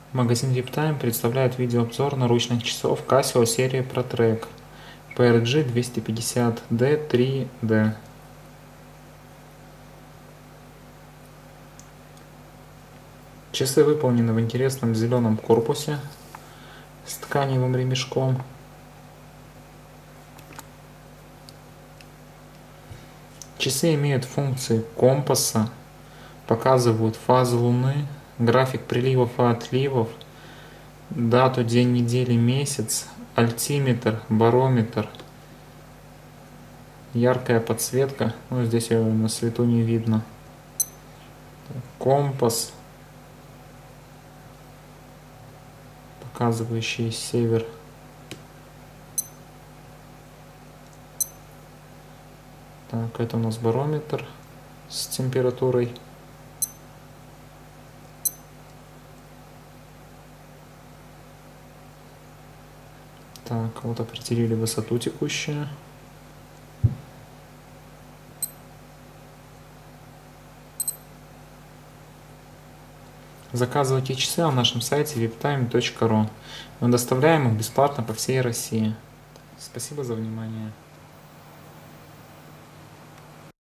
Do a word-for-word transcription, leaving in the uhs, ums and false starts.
Магазин VIPTIME представляет видеообзор наручных часов Casio серии ProTrack пи эр джи двести пятьдесят ди три ди. Часы выполнены в интересном зеленом корпусе с тканевым ремешком. Часы имеют функции компаса, показывают фазу Луны, график приливов и отливов, дату, день недели, месяц, альтиметр, барометр, яркая подсветка, ну здесь ее на свету не видно, компас, показывающий север. Так, это у нас барометр с температурой. Так, вот определили высоту текущую. Заказывайте часы на нашем сайте виптайм точка ру. Мы доставляем их бесплатно по всей России. Спасибо за внимание.